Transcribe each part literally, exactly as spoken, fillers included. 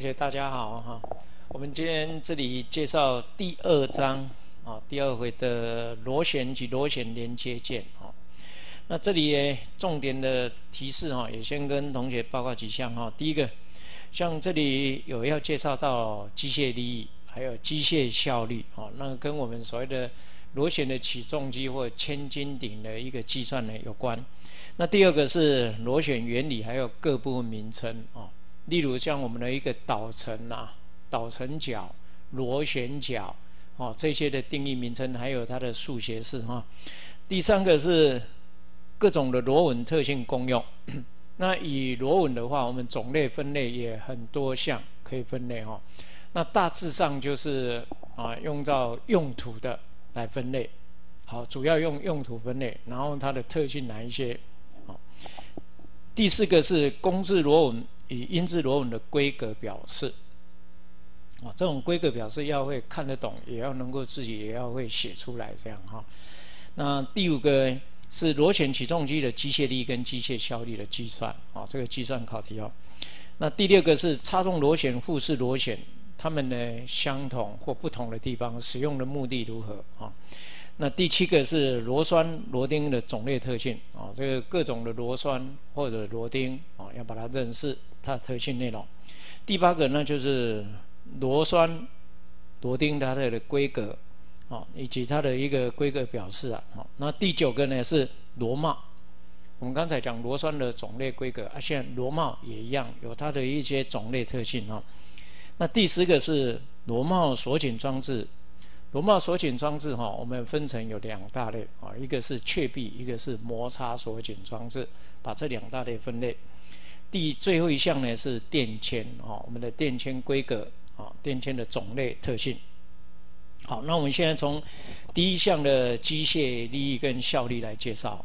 学大家好哈，我们今天这里介绍第二章啊，第二回的螺旋及螺旋连接件啊。那这里也重点的提示哈，也先跟同学报告几项哈。第一个，像这里有要介绍到机械力益，还有机械效率啊，那跟我们所谓的螺旋的起重机或千斤顶的一个计算呢有关。那第二个是螺旋原理，还有各部分名称啊。例如像我们的一个导程啊、导程角、螺旋角，哦，这些的定义名称，还有它的数学式哈。第三个是各种的螺纹特性功用。那以螺纹的话，我们种类分类也很多项可以分类哈。那大致上就是啊，用到用途的来分类。好，主要用用途分类，然后它的特性哪一些？好，第四个是公制螺纹以英制螺纹的规格表示，哦，这种规格表示要会看得懂，也要能够自己也要会写出来，这样哈。那第五个是螺旋起重机的机械力跟机械效率的计算，哦，这个计算考题哦。那第六个是插动螺旋、互式螺旋，它们呢相同或不同的地方，使用的目的如何啊？那第七个是螺栓、螺钉的种类特性啊，这个各种的螺栓或者螺钉啊，要把它认识它的特性内容。第八个呢就是螺栓、螺钉它的规格啊，以及它的一个规格表示啊。好，那第九个呢是螺帽。我们刚才讲螺栓的种类规格啊，现在螺帽也一样，有它的一些种类特性啊。那第十个是螺帽锁紧装置。螺帽锁紧装置哈，我们分成有两大类啊，一个是确壁，一个是摩擦锁紧装置，把这两大类分类。第最后一项呢是电牵啊，我们的电牵规格啊，电牵的种类特性。好，那我们现在从第一项的机械力益跟效率来介绍。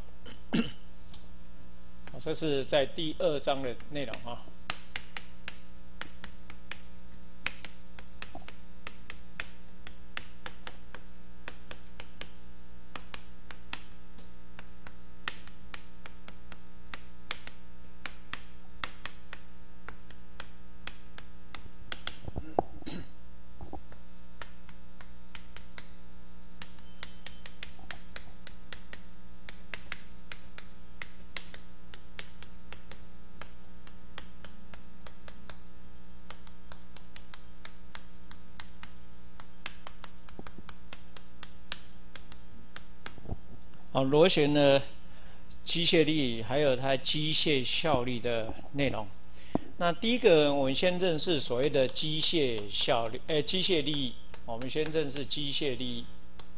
好，这是在第二章的内容啊。好，螺旋的机械力还有它机械效率的内容。那第一个，我们先认识所谓的机械效率，呃，机械力益。我们先认识机械力益。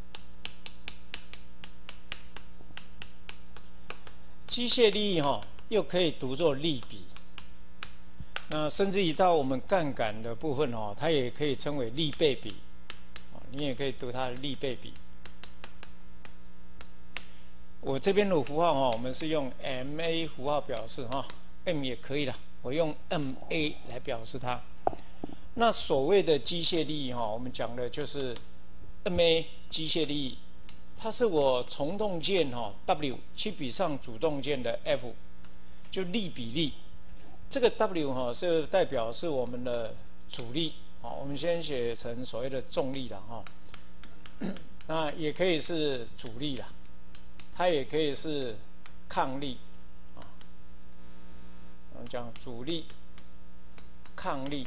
机械力益哈，又可以读作力比。那甚至于到我们杠杆的部分哦，它也可以称为力倍比。你也可以读它的力倍比。我这边的符号哈，我们是用 M A 符号表示哈 ，M 也可以啦，我用 M A 来表示它。那所谓的机械力益哈，我们讲的就是 M A 机械力益，它是我从动键哈 W 去比上主动键的 F， 就力比力。这个 W 哈是代表是我们的阻力，好，我们先写成所谓的重力了哈。那也可以是阻力啦。它也可以是抗力啊，我们讲阻力、抗力。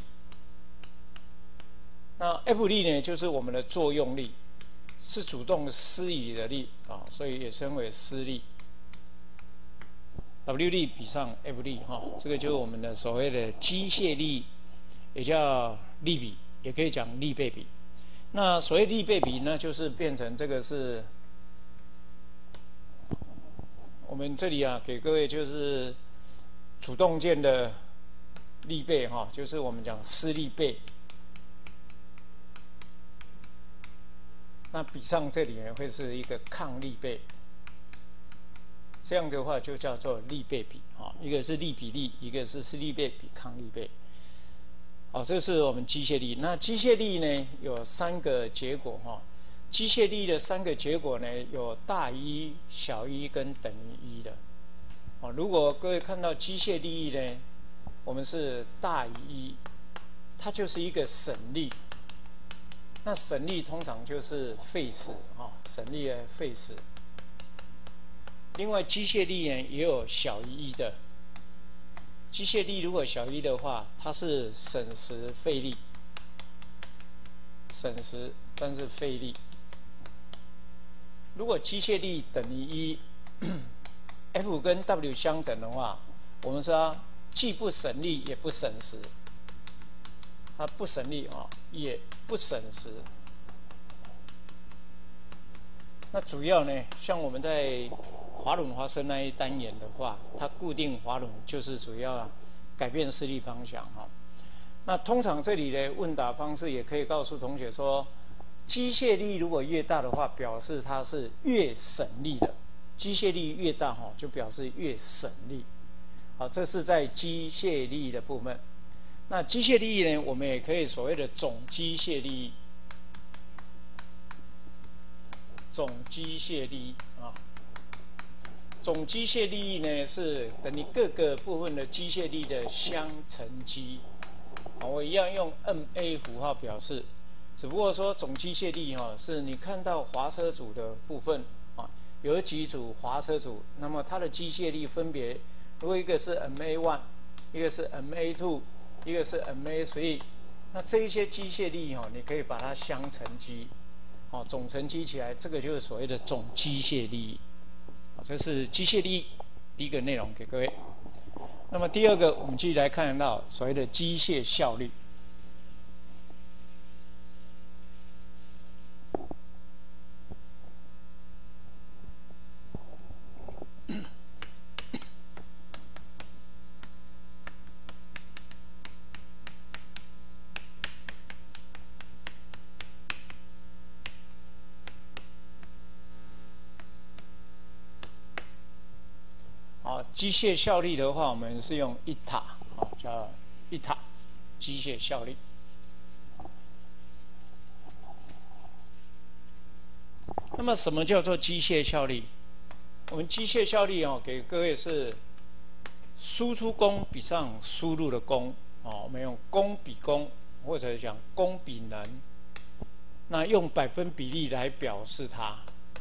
那 F 力呢，就是我们的作用力，是主动施以的力啊，所以也称为施力。W 力比上 F 力哈，这个就是我们的所谓的机械力，也叫力比，也可以讲力倍比。那所谓力倍比呢，就是变成这个是。我们这里啊，给各位就是主动键的力倍哈，就是我们讲施力倍。那比上这里呢，会是一个抗力倍。这样的话就叫做力倍比啊，一个是力比力，一个是施力倍比抗力倍。好，这是我们机械力。那机械力呢，有三个结果哈。机械力的三个结果呢，有大于一、小于一跟等于一的。哦，如果各位看到机械力呢，我们是大于一， 它就是一个省力。那省力通常就是费时啊，省力的费时。另外，机械力呢也有小于一的。机械力如果小于一的话，它是省时费力，省时但是费力。如果机械力等于一 ，F 跟 W 相等的话，我们说既不省力也不省时。它不省力啊，也不省时。那主要呢，像我们在滑轮滑车那一单元的话，它固定滑轮就是主要改变施力方向哈。那通常这里的问答方式也可以告诉同学说，机械力如果越大的话，表示它是越省力的。机械力越大哈，就表示越省力。好，这是在机械力的部分。那机械力呢，我们也可以所谓的总机械力，总机械力啊，总机械力呢是等于各个部分的机械力的相乘积。我一样用 M A 符号表示，只不过说总机械力哈，是你看到滑车组的部分啊，有几组滑车组，那么它的机械力分别，如果一个是 M A 一， 一个是 M A 二。一个是 M A 所以那这一些机械力哈，你可以把它相乘积，哦，总乘积起来，这个就是所谓的总机械力。啊，这是机械力第一个内容给各位。那么第二个，我们继续来看到所谓的机械效率。机械效率的话，我们是用一塔，啊，叫一塔机械效率。那么，什么叫做机械效率？我们机械效率哦，给各位是输出功比上输入的功，哦，我们用功比功，或者讲功比能，那用百分比例来表示它，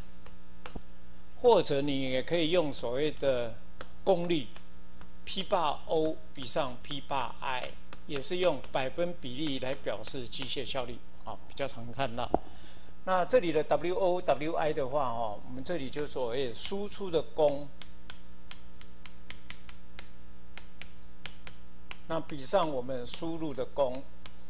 或者你也可以用所谓的功率 P bar O 比上 P bar I， 也是用百分比例来表示机械效率，啊，比较常看到。那这里的 W O W I 的话，哦，我们这里就所谓输出的功，那比上我们输入的功。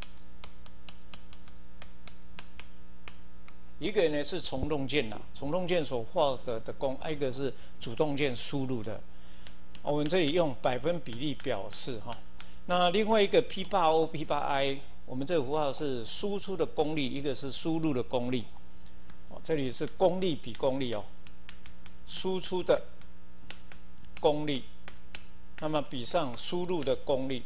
一个呢是从动件啦，从动件所获得的功，一个是主动件输入的。我们这里用百分比例表示哈。那另外一个 P bar O P bar I， 我们这个符号是输出的功率，一个是输入的功率。哦，这里是功率比功率哦，输出的功率，那么比上输入的功率。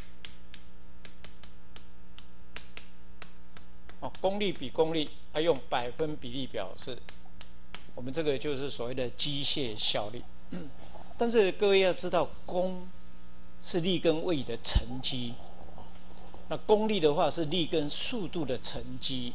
哦，功率比功率，它用百分比例表示。我们这个就是所谓的机械效率。但是各位要知道，功是力跟位的乘积，那功率的话是力跟速度的乘积。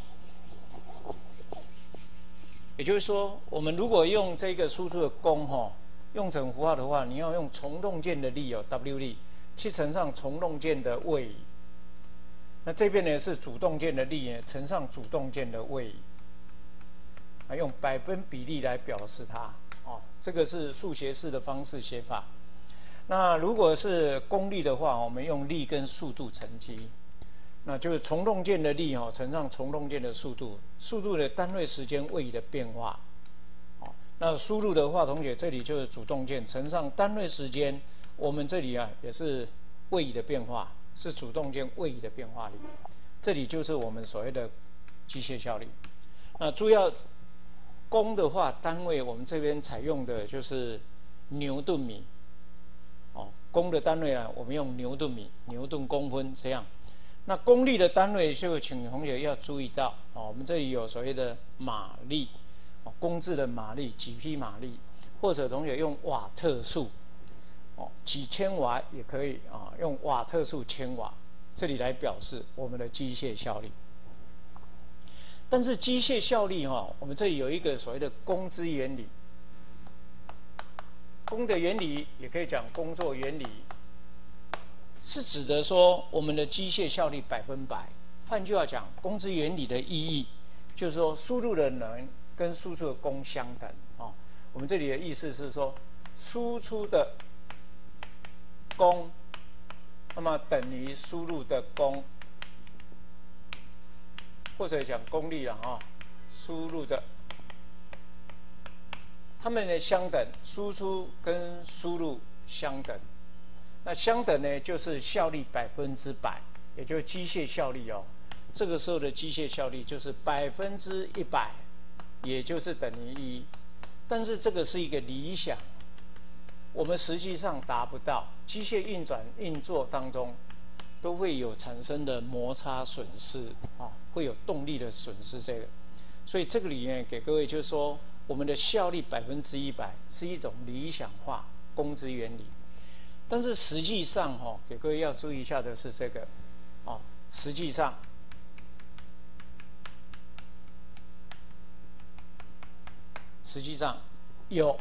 也就是说，我们如果用这个输出的功哈，用成符号的话，你要用从动件的力哦 W 力去乘上从动件的位。那这边呢是主动件的力呢乘上主动件的位，啊，用百分比例来表示它。哦，这个是数学式的方式写法。那如果是功率的话，我们用力跟速度乘积，那就是从动件的力哦乘上从动件的速度，速度的单位时间位移的变化。哦，那输入的话，同学这里就是主动件乘上单位时间，我们这里啊也是位移的变化，是主动件位移的变化率。这里就是我们所谓的机械效率。那主要功的话，单位我们这边采用的就是牛顿米。哦，功的单位啊，我们用牛顿米、牛顿公分这样。那功率的单位就请同学要注意到，哦，我们这里有所谓的马力，哦，公制的马力几匹马力，或者同学用瓦特数，哦，几千瓦也可以啊，用瓦特数千瓦， 这里来表示我们的机械效率。但是机械效率哈、哦，我们这里有一个所谓的工资原理，工的原理也可以讲工作原理，是指的说我们的机械效率百分百。换句话讲，工资原理的意义就是说输入的能跟输出的功相等啊、哦。我们这里的意思是说，输出的功，那么等于输入的功。或者讲功率了哈，输入的，它们呢相等，输出跟输入相等。那相等呢，就是效率百分之百，也就是机械效率哦。这个时候的机械效率就是百分之一百，也就是等于一。但是这个是一个理想，我们实际上达不到。机械运转运作当中，都会有产生的摩擦损失啊，会有动力的损失。这个，所以这个里面给各位就是说，我们的效率百分之一百是一种理想化工资原理，但是实际上哈、哦，给各位要注意一下的是这个，啊，实际上实际上有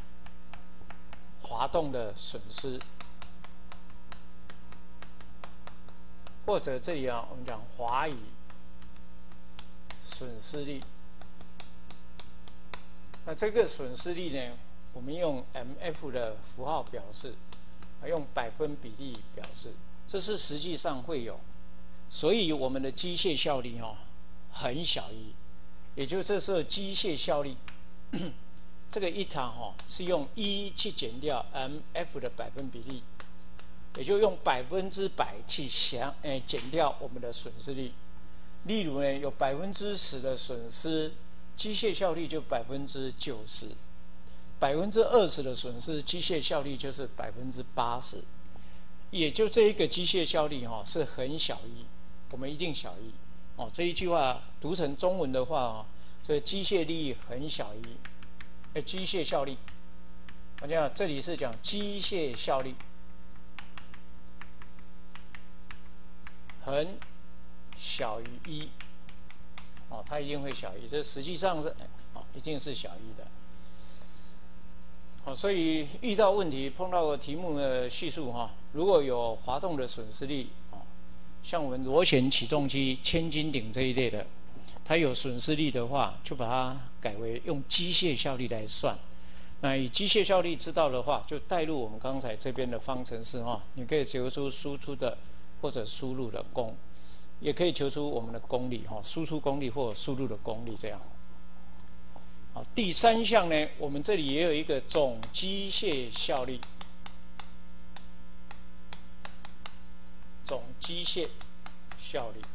滑动的损失。或者这里啊，我们讲滑移损失率。那这个损失率呢，我们用 M F 的符号表示，用百分比例表示，这是实际上会有。所以我们的机械效率哦，很小一，也就这时候机械效率，这个一塔哈是用一去减掉 M F 的百分比例。也就用百分之百去想，诶，减掉我们的损失率。例如呢，有百分之十的损失，机械效率就百分之九十；百分之二十的损失，机械效率就是百分之八十。也就这一个机械效率哈、哦、是很小一，我们一定小一哦。这一句话读成中文的话哦，这机械力很小一，诶，机械效率，我讲这里是讲机械效率。很小于一，哦，它一定会小于，这实际上是，哦，一定是小于的。哦，所以遇到问题碰到题目的叙述哈、哦，如果有滑动的损失率，哦，像我们螺旋起重机、千斤顶这一类的，它有损失率的话，就把它改为用机械效率来算。那以机械效率知道的话，就带入我们刚才这边的方程式哈、哦，你可以求出输出的。或者输入的功，也可以求出我们的功率哈，输出功率或者输入的功率这样。好，第三项呢，我们这里也有一个总机械效率，总机械效率。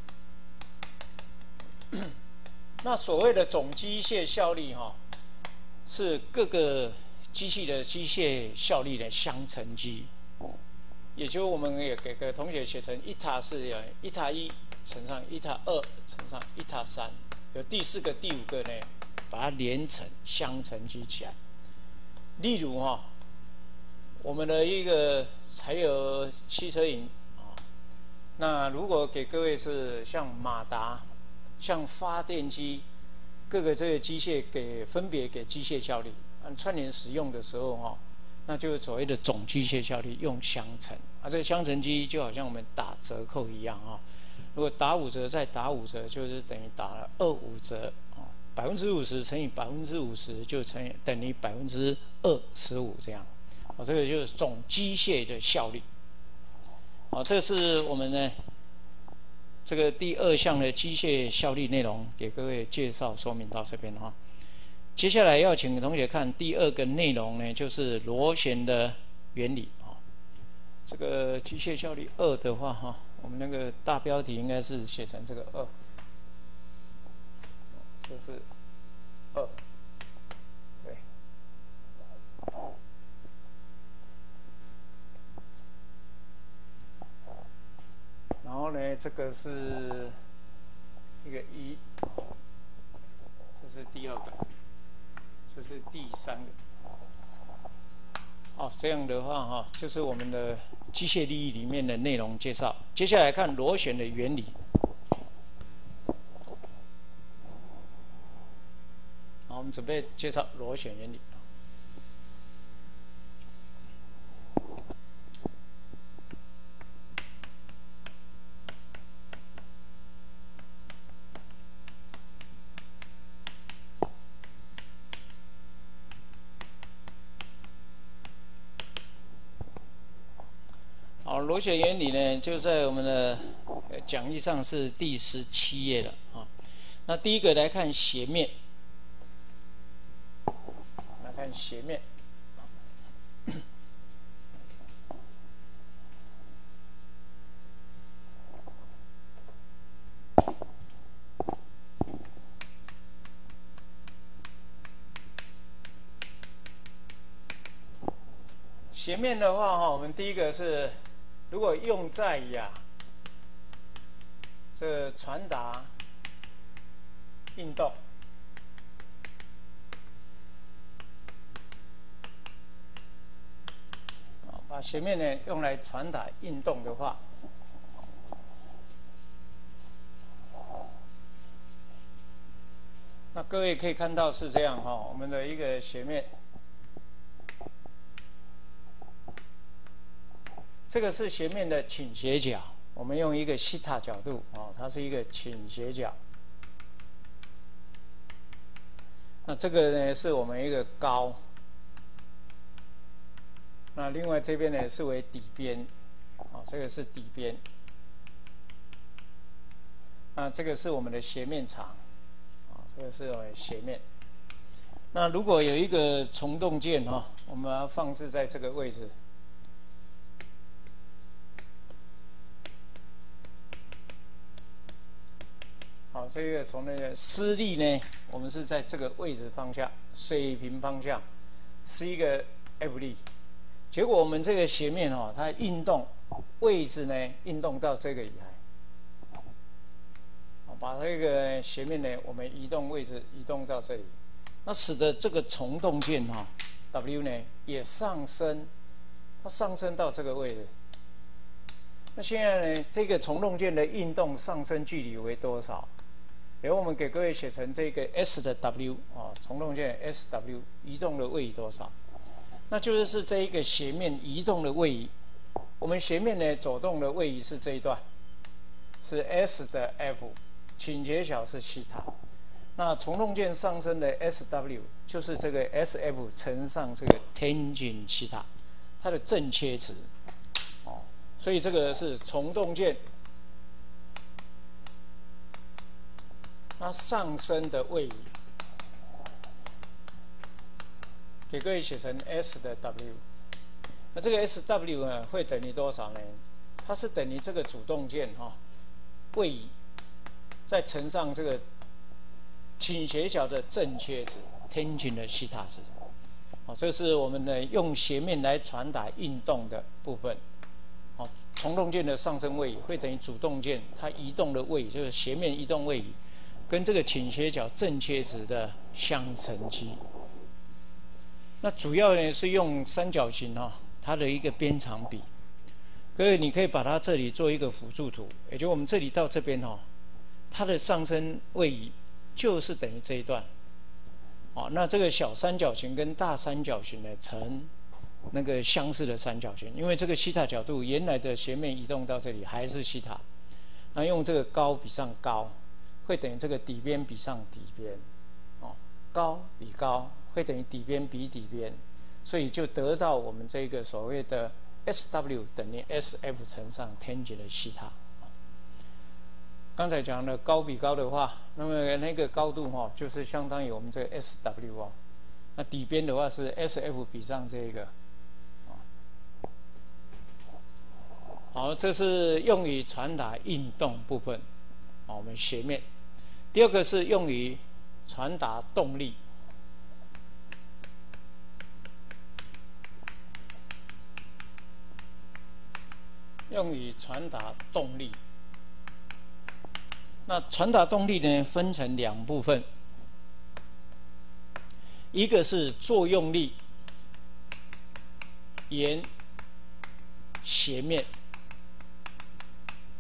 那所谓的总机械效率哈，是各个机器的机械效率的相乘积。也就我们也给个同学写成一塔是一塔一乘上一塔二乘上一塔三，有第四个、第五个呢，把它连成相乘积起来。例如哈、哦，我们的一个柴油汽车营啊，那如果给各位是像马达、像发电机，各个这个机械给分别给机械效率，按串联使用的时候哈、哦。那就是所谓的总机械效率用相乘啊，这个相乘积就好像我们打折扣一样啊。如果打五折再打五折，就是等于打了二五折啊，百分之五十乘以百分之五十就乘以等于百分之二十五这样。啊，这个就是总机械的效率。啊，这是我们呢这个第二项的机械效率内容，给各位介绍说明到这边哈。接下来要请同学看第二个内容呢，就是螺旋的原理啊。这个机械效率二的话哈，我们那个大标题应该是写成这个二，这是二，对。然后呢，这个是一个一，这是第二个。这是第三个。哦，这样的话哈，就是我们的机械力里面的内容介绍。 接下来看螺旋的原理。好，我们准备介绍螺旋原理。好，螺旋原理呢，就在我们的讲义上是第十七页了啊。那第一个来看斜面，来看斜面。斜面的话，哈，我们第一个是。如果用在呀，这传达运动，啊，把斜面呢用来传达运动的话，那各位可以看到是这样哈，我们的一个斜面。这个是斜面的倾斜角，我们用一个西塔角度哦，它是一个倾斜角。那这个呢是我们一个高，那另外这边呢是为底边，哦，这个是底边。那这个是我们的斜面长，啊，这个是我们斜面。那如果有一个虫洞键哈，我们要放置在这个位置。好，这个从那个施力呢，我们是在这个位置方向，水平方向，是一个 F 力。结果我们这个斜面哦，它运动位置呢，运动到这个以来，把这个斜面呢，我们移动位置移动到这里，那使得这个虫洞键哈 W 呢也上升，它上升到这个位置。那现在呢，这个虫洞键的运动上升距离为多少？然后我们给各位写成这个 S 的 W 啊，虫洞键 S W 移动的位移多少？那就是是这一个斜面移动的位移。我们斜面呢走动的位移是这一段，是 S 的 F， 倾斜角是西塔。那虫洞键上升的 S W 就是这个 S F 乘上这个 tangent 西塔，它的正切值。哦，所以这个是虫洞键。它上升的位移，给各位写成 S 的 W。那这个 S W 呢，会等于多少呢？它是等于这个主动键哈、哦、位移，再乘上这个倾斜角的正切值 tangent 的西塔值。哦，这是我们呢用斜面来传达运动的部分。哦，虫洞键的上升位移会等于主动键它移动的位移，就是斜面移动位移。跟这个倾斜角正切值的相乘积，那主要呢是用三角形哈、哦，它的一个边长比。各位，你可以把它这里做一个辅助图，也就我们这里到这边哈、哦，它的上升位移就是等于这一段。哦，那这个小三角形跟大三角形呢成那个相似的三角形，因为这个西塔角度原来的斜面移动到这里还是西塔，那用这个高比上高。会等于这个底边比上底边，哦，高比高会等于底边比底边，所以就得到我们这个所谓的 S W 等于 S F 乘上 tangent 的西塔。刚才讲的高比高的话，那么那个高度哈、哦，就是相当于我们这个 S W 哦，那底边的话是 S F 比上这个，好，这是用于传达运动部分，好，我们斜面。第二个是用于传达动力，用于传达动力。那传达动力呢，分成两部分，一个是作用力，沿斜面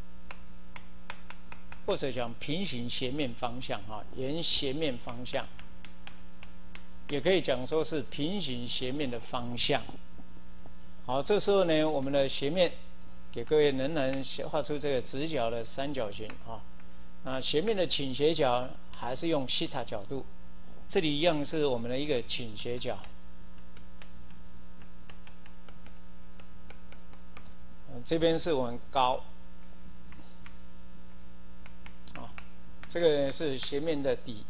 或者讲平行斜面方向哈，沿斜面方向，也可以讲说是平行斜面的方向。好，这时候呢，我们的斜面给各位仍然画出这个直角的三角形啊。那斜面的倾斜角还是用西塔角度，这里一样是我们的一个倾斜角。这边是我们高，啊，这个是斜面的底，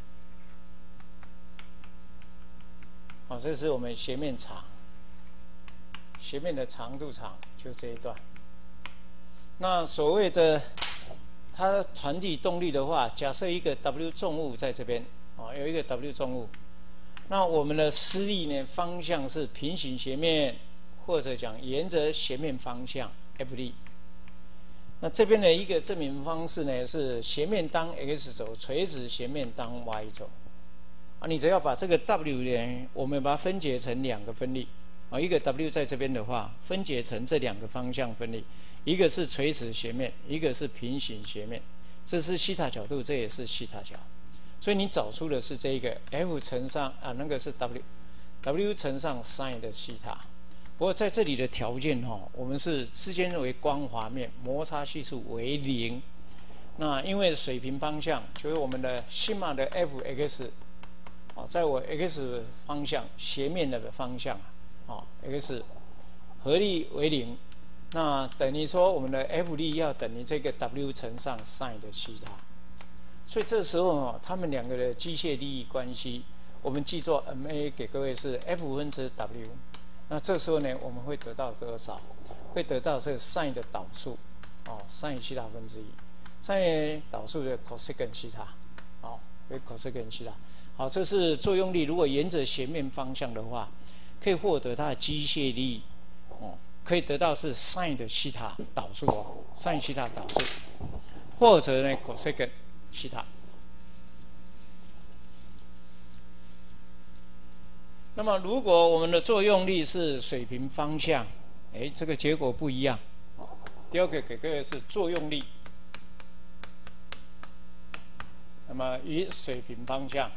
啊，这是我们斜面长，斜面的长度长就这一段。那所谓的它传递动力的话，假设一个 W 重物在这边，啊，有一个 W 重物，那我们的施力呢方向是平行斜面。或者讲沿着斜面方向 F 力，那这边的一个证明方式呢是斜面当 x 轴，垂直斜面当 y 轴。啊，你只要把这个 W 呢，我们把它分解成两个分力。啊，一个 W 在这边的话，分解成这两个方向分力，一个是垂直斜面，一个是平行斜面。这是西塔角度，这也是西塔角。所以你找出的是这一个 F 乘上啊，那个是 W，W 乘上 sin 的西塔。不过在这里的条件哈、哦，我们是之间为光滑面，摩擦系数为零。那因为水平方向，所以我们的西马的 F(x) 啊，在我 x 方向斜面的方向啊 ，x 合力为零，那等于说我们的 F 力要等于这个 W 乘上 sin 的西塔。所以这时候哦，他们两个的机械力关系，我们记作 ma 给各位是 F 分之 W。那这时候呢，我们会得到多少？会得到这个 sin 的导数，哦 ，sin 西塔分之一 ，sin 导数的 cosec 西塔，哦，为 cosec 西塔。好，这是作用力。如果沿着斜面方向的话，可以获得它的机械力，哦，可以得到是 sin 的西塔导数哦 ，sin 西塔导数，或者呢 cosec 西塔。那么，如果我们的作用力是水平方向，哎，这个结果不一样。第二个给各位是作用力，那么与水平方向，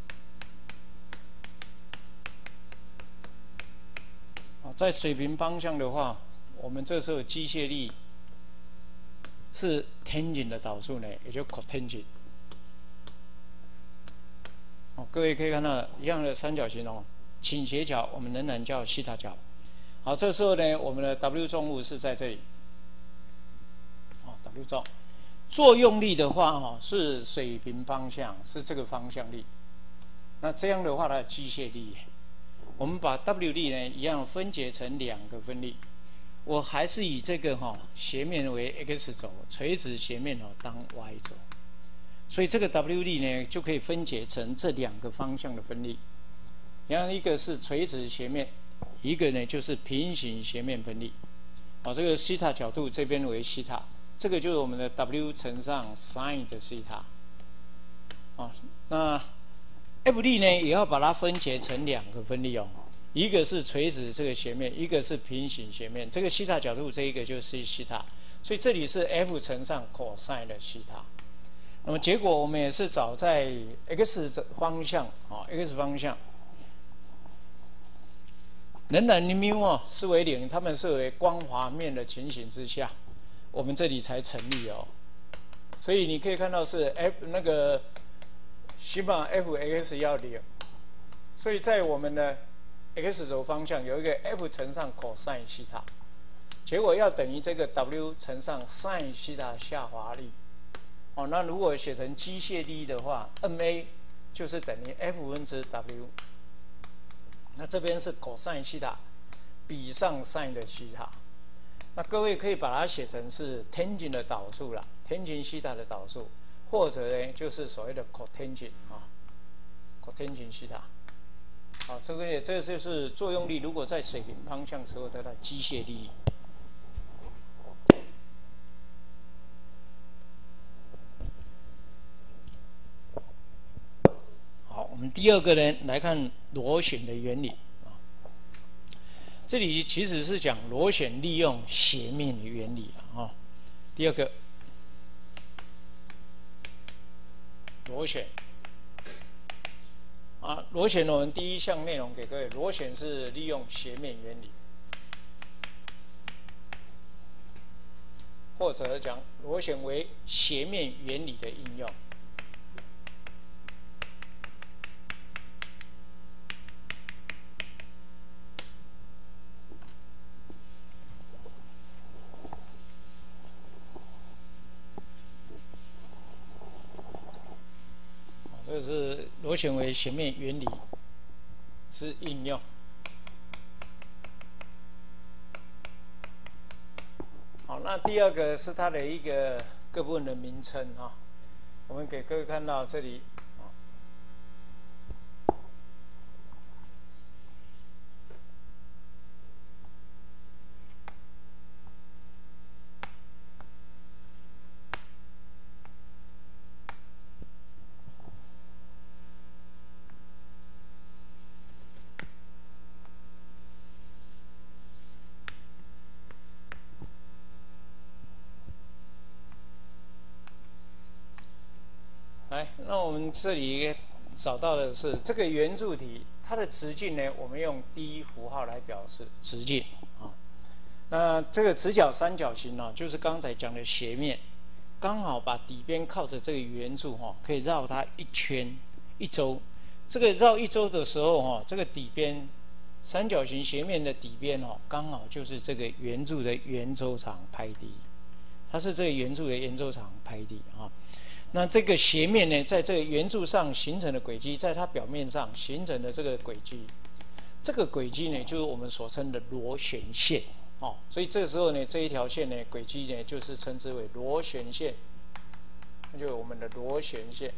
啊，在水平方向的话，我们这时候机械力是 tangent 的导数呢，也就 cotangent。哦，各位可以看到一样的三角形哦。倾斜角我们仍然叫西塔角。好，这时候呢，我们的 W 重物是在这里。哦 ，W 重，作用力的话哦是水平方向，是这个方向力。那这样的话，它的机械力，我们把 W 力呢一样分解成两个分力。我还是以这个哈、哦、斜面为 x 轴，垂直斜面哦当 y 轴。所以这个 W 力呢就可以分解成这两个方向的分力。然后一个是垂直斜面，一个呢就是平行斜面分力。好，这个西塔角度这边为西塔，这个就是我们的 W 乘上 sin 的西塔。啊，那 F 力呢也要把它分解成两个分力哦，一个是垂直这个斜面，一个是平行斜面。这个西塔角度这一个就是西塔，所以这里是 F 乘上 cos 的西塔。那么结果我们也是找在 x 方向啊 ，x 方向。仍然的缪哦是为零，它们是为光滑面的情形之下，我们这里才成立哦。所以你可以看到是 F 那个西马 F(x) 要零，所以在我们的 x 轴方向有一个 F 乘上 cos 西塔，结果要等于这个 W 乘上 sin 西塔下滑力。哦，那如果写成机械力的话 ，ma 就是等于 F 分之 W。那这边是 cos 西塔比上 sin 的西塔，那各位可以把它写成是 tangent 的导数啦 ，tangent 西塔的导数，或者呢就是所谓的 cotangent 啊 ，cotangent 西塔。好，这个也这就是作用力，如果在水平方向时候得到机械力。好，我们第二个呢来看螺旋的原理啊。这里其实是讲螺旋利用斜面的原理啊。第二个， 螺旋。啊，螺旋我们第一项内容给各位，螺旋是利用斜面原理，或者讲螺旋为斜面原理的应用。这是螺旋为斜面原理之应用。好，那第二个是它的一个各部分的名称啊，我们给各位看到这里。来，那我们这里找到的是这个圆柱体，它的直径呢，我们用 d 符号来表示直径啊。那这个直角三角形呢、啊，就是刚才讲的斜面，刚好把底边靠着这个圆柱哈、啊，可以绕它一圈一周。这个绕一周的时候哈、啊，这个底边三角形斜面的底边哦，刚好就是这个圆柱的圆周长派 d， 它是这个圆柱的圆周长派 d 啊。那这个斜面呢，在这个圆柱上形成的轨迹，在它表面上形成的这个轨迹，这个轨迹呢，就是我们所称的螺旋线哦。所以这个时候呢，这一条线呢，轨迹呢，就是称之为螺旋线，那就是我们的螺旋线。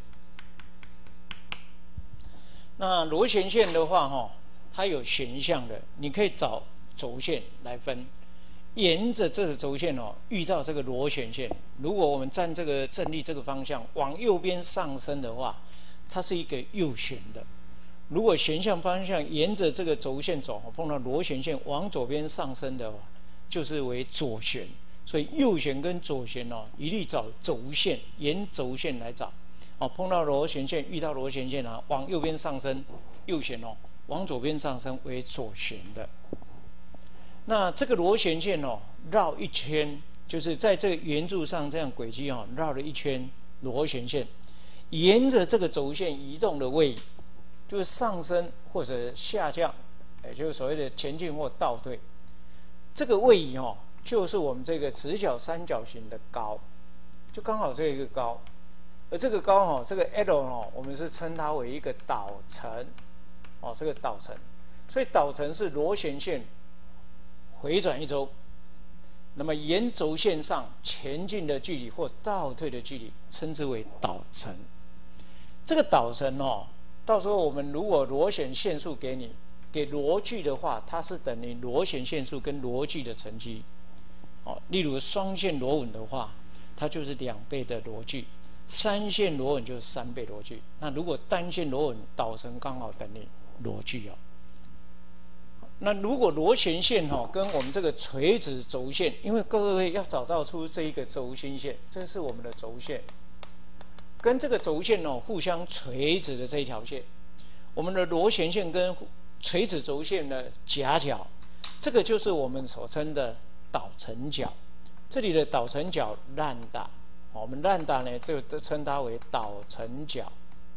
那螺旋线的话，哈，它有旋向的，你可以找轴线来分。沿着这个轴线哦，遇到这个螺旋线，如果我们站这个正立这个方向往右边上升的话，它是一个右旋的；如果旋向方向沿着这个轴线走，碰到螺旋线往左边上升的话，就是为左旋。所以右旋跟左旋哦，一律找轴线，沿轴线来找。哦，碰到螺旋线，遇到螺旋线啊，往右边上升，右旋哦；往左边上升为左旋的。那这个螺旋线哦，绕一圈，就是在这个圆柱上这样轨迹哦，绕了一圈螺旋线，沿着这个轴线移动的位移，就是上升或者下降，也就是所谓的前进或倒退。这个位移哦，就是我们这个直角三角形的高，就刚好这一个高。而这个高哦，这个 L 哦，我们是称它为一个导程，哦，这个导程。所以导程是螺旋线回转一周，那么沿轴线上前进的距离或倒退的距离，称之为导程。这个导程哦，到时候我们如果螺旋线数给你，给螺距的话，它是等于螺旋线数跟螺距的乘积。哦，例如双线螺纹的话，它就是两倍的螺距；三线螺纹就是三倍螺距。那如果单线螺纹，导程刚好等于螺距哦。那如果螺旋线哈、哦、跟我们这个垂直轴线，因为各位要找到出这一个轴心线，这是我们的轴线，跟这个轴线哦互相垂直的这一条线，我们的螺旋线跟垂直轴线的夹角，这个就是我们所称的导程角。这里的导程角兰达，我们兰达呢就称它为导程角，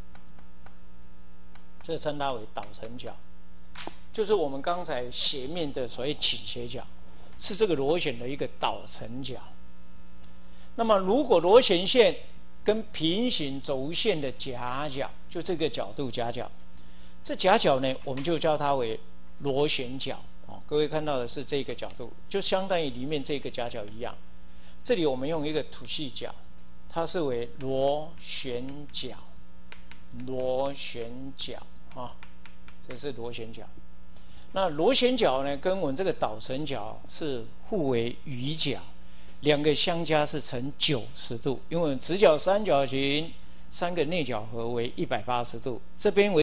这称它为导程角。就是我们刚才斜面的所谓倾斜角，是这个螺旋的一个导程角。那么，如果螺旋线跟平行轴线的夹角，就这个角度夹角，这夹角呢，我们就叫它为螺旋角。哦，各位看到的是这个角度，就相当于里面这个夹角一样。这里我们用一个土系角，它是为螺旋角，螺旋角啊，这是螺旋角。那螺旋角呢，跟我们这个导程角是互为余角，两个相加是成九十度，因为我们直角三角形三个内角和为一百八十度，这边为